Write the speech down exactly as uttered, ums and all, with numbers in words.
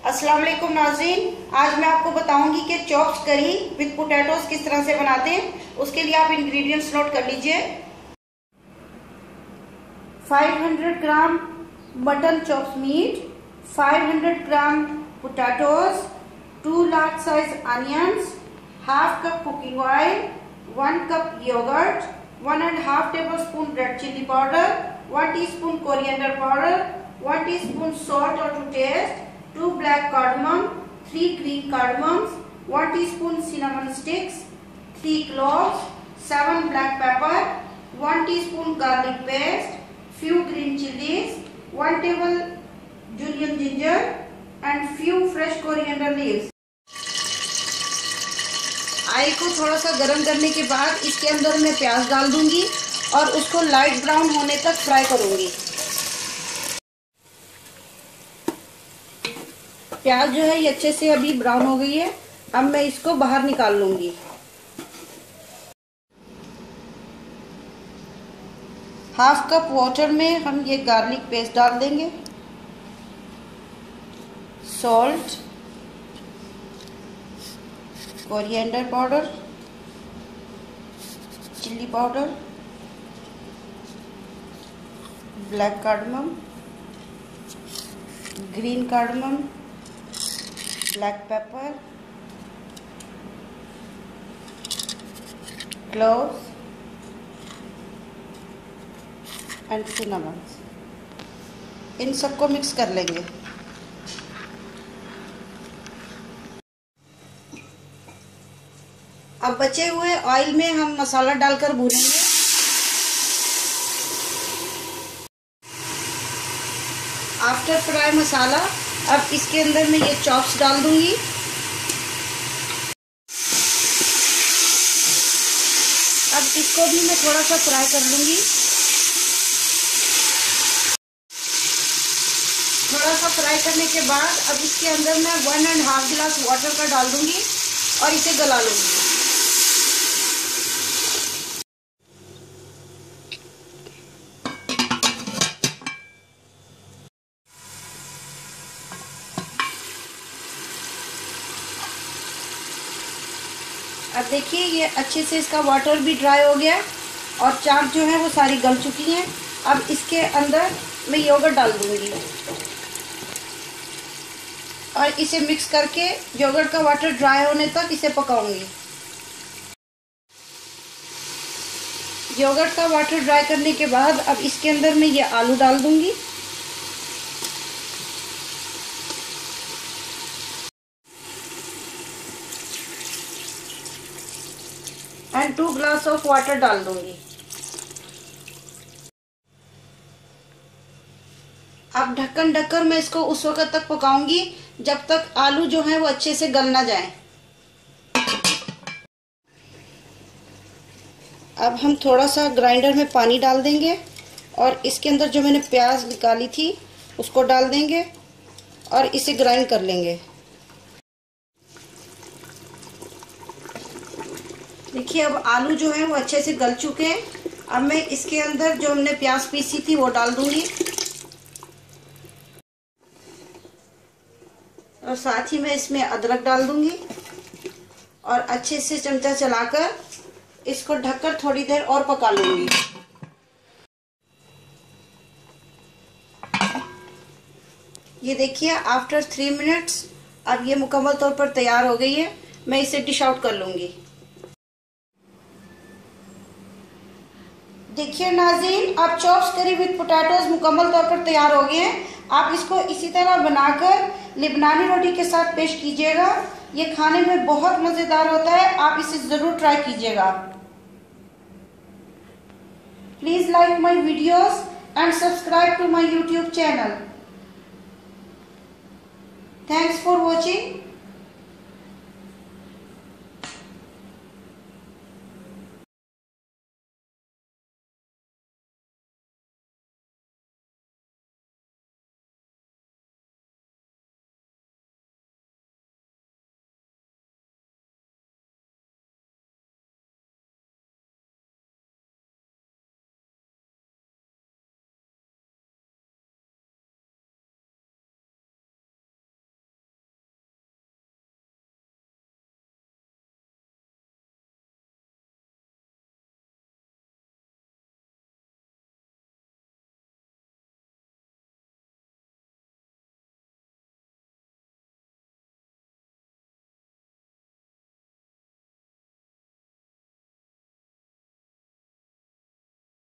अस्सलाम वालेकुम नाज़रीन, आज मैं आपको बताऊंगी कि चॉप्स करी विद पोटैटोज किस तरह से बनाते हैं। उसके लिए आप इंग्रेडिएंट्स नोट कर लीजिए। पाँच सौ ग्राम मटन चॉप्स मीट, पाँच सौ gram potatoes, two large size onions, half cup cooking oil, one cup yogurt, one and half tablespoon red chilli powder, one teaspoon coriander powder, one teaspoon salt और to taste, two black cardamom, three green cardamoms, one teaspoon cinnamon sticks, three cloves, seven black pepper, one teaspoon garlic paste, few green chilies, one table julienne ginger and few fresh coriander leaves. Oil को थोड़ा सा गर्म करने के बाद इसके अंदर मैं प्याज डाल दूंगी और उसको लाइट ब्राउन होने तक फ्राई करूंगी। प्याज जो है ये अच्छे से अभी ब्राउन हो गई है। अब मैं इसको बाहर निकाल लूंगी। हाफ कप वाटर में हम ये गार्लिक पेस्ट डाल देंगे, salt, coriander powder, chilli powder, black cardamom, green cardamom, black pepper, cloves and cinnamon. इन सबको मिक्स कर लेंगे। अब बचे हुए ऑयल में हम मसाला डालकर भूनेंगे। आफ्टर फ्राई मसाला, अब इसके अंदर मैं ये चॉप्स डाल दूंगी। अब इसको भी मैं थोड़ा सा फ्राई कर लूंगी। थोड़ा सा फ्राई करने के बाद अब इसके अंदर मैं वन एंड हाफ गिलास वाटर का डाल दूंगी और इसे गला लूंगी। अब देखिए ये अच्छे से इसका वाटर भी ड्राई हो गया और चाट जो है वो सारी गल चुकी हैं। अब इसके अंदर मैं योगर्ट डाल दूंगी और इसे मिक्स करके योगर्ट का वाटर ड्राई होने तक इसे पकाऊंगी। योगर्ट का वाटर ड्राई करने के बाद अब इसके अंदर मैं ये आलू डाल दूंगी। And two glass of water डाल दूंगी। अब ढक्कन ढककर मैं इसको उस वक्त तक पकाऊंगी जब तक आलू जो है वो अच्छे से गल ना जाए। अब हम थोड़ा सा ग्राइंडर में पानी डाल देंगे और इसके अंदर जो मैंने प्याज निकाली थी उसको डाल देंगे और इसे ग्राइंड कर लेंगे। देखिए अब आलू जो है वो अच्छे से गल चुके हैं। अब मैं इसके अंदर जो हमने प्याज पीसी थी वो डाल दूंगी और साथ ही मैं इसमें अदरक डाल दूंगी और अच्छे से चमचा चलाकर इसको ढककर थोड़ी देर और पका लूंगी। ये देखिए आफ्टर थ्री मिनट्स अब ये मुकम्मल तौर पर तैयार हो गई है। मैं इसे डिश आउट कर लूंगी। देखिए नाज़रीन, अब चॉप्स करी विद पोटैटोज मुकम्मल तौर पर तैयार हो गए हैं। आप इसको इसी तरह बनाकर लिबनानी रोटी के साथ पेश कीजिएगा। ये खाने में बहुत मज़ेदार होता है। आप इसे ज़रूर ट्राई कीजिएगा। Please like my videos and subscribe to my YouTube channel. Thanks for watching.